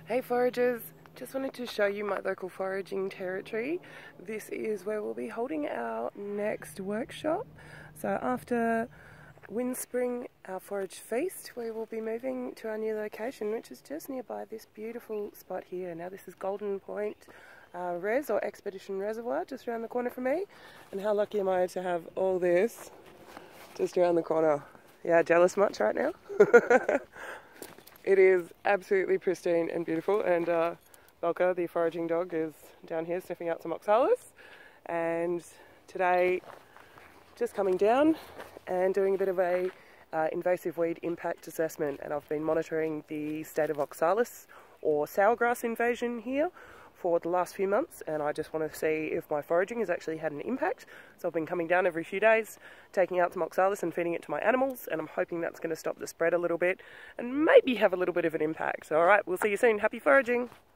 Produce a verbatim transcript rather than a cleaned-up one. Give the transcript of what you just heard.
Hey foragers, just wanted to show you my local foraging territory. This is where we'll be holding our next workshop. So after Windspring, our forage feast, we will be moving to our new location, which is just nearby this beautiful spot here. Now this is Golden Point uh, Res or Expedition Reservoir just around the corner from me. And how lucky am I to have all this just around the corner. Yeah, jealous much right now? It is absolutely pristine and beautiful, and uh, Belka, the foraging dog, is down here sniffing out some OXALIS. And today, just coming down and doing a bit of a uh, invasive weed impact assessment, and I've been monitoring the state of OXALIS or sourgrass invasion here for the last few months, and I just want to see if my foraging has actually had an impact. So I've been coming down every few days, taking out some OXALIS and feeding it to my animals, and I'm hoping that's going to stop the spread a little bit and maybe have a little bit of an impact. Alright, we'll see you soon. Happy foraging!